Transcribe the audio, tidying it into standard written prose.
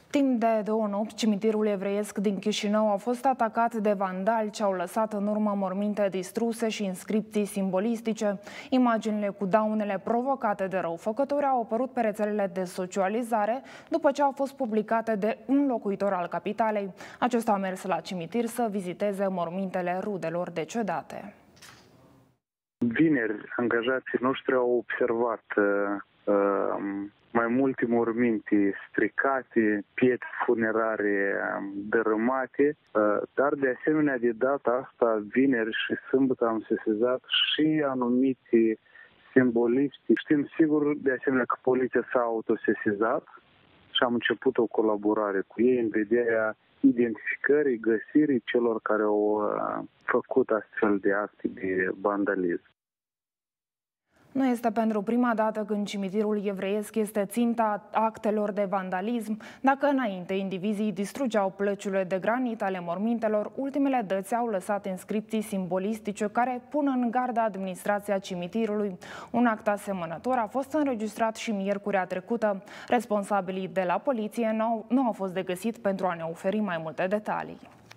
Timp de 2 nopți, cimitirul evreiesc din Chișinău a fost atacat de vandali ce au lăsat în urmă morminte distruse și inscripții simbolistice. Imaginile cu daunele provocate de răufăcători au apărut pe rețelele de socializare după ce au fost publicate de un locuitor al capitalei. Acesta a mers la cimitir să viziteze mormintele rudelor decedate. Vineri, angajații noștri au observat mai multe morminte stricate, pietre funerare dărâmate, dar de asemenea de data asta, vineri și sâmbătă, am sesizat și anumite simboliști. Știm sigur de asemenea că poliția s-a autosesizat și am început o colaborare cu ei în vederea identificării, găsirii celor care au făcut astfel de acte de vandalism. Nu este pentru prima dată când cimitirul evreiesc este ținta actelor de vandalism. Dacă înainte indivizii distrugeau plăciurile de granit ale mormintelor, ultimele dăți au lăsat inscripții simbolistice care pun în gardă administrația cimitirului. Un act asemănător a fost înregistrat și miercurea trecută. Responsabilii de la poliție nu au fost de găsit pentru a ne oferi mai multe detalii.